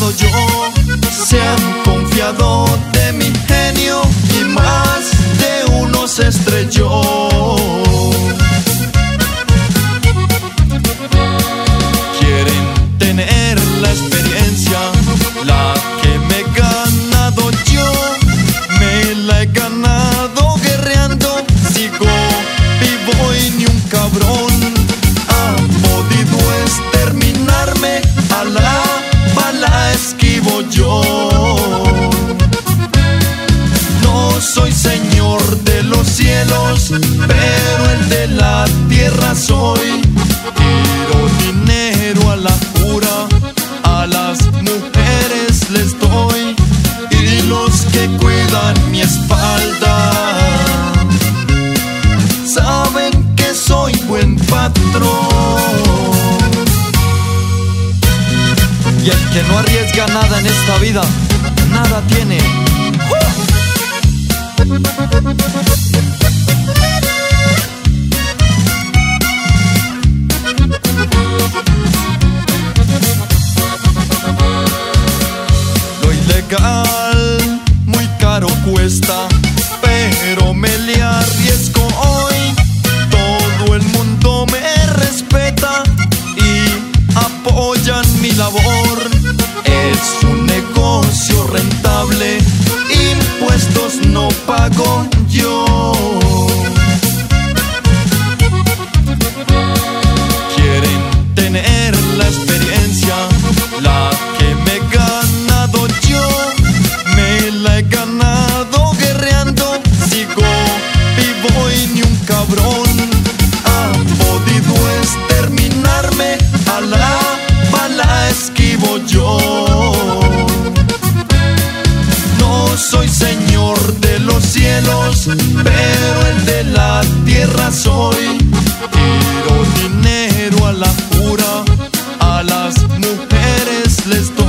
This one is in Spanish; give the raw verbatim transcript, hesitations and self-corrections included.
engañado yo, se han confiado de mi genio y más de uno se estrelló. Quieren tener la experiencia, la que me he ganado yo, me la he ganado guerreando, sigo vivo y ni un cabrón ha podido exterminarme, a la bala esquivo yo. No soy señor de los cielos, pero el de la tierra soy. Tiro dinero a la pura, a las mujeres les doy, y los que cuidan mi espalda saben que soy buen patrón. Y el que no arriesga nada en esta vida, nada tiene. Lo ilegal muy caro cuesta, pero me le arriesgo hoy. Todo el mundo me respeta y apoyan mi labor. Es un negocio rentable, impuestos no pago yo. Quieren tener la experiencia, la que me he ganado yo, me la he ganado guerreando, sigo vivo y ni un cabrón ha podido exterminarme, a la bala esquivo yo. No soy señor de los cielos, pero el de la tierra soy. Tiro dinero a la pura, a las mujeres les doy.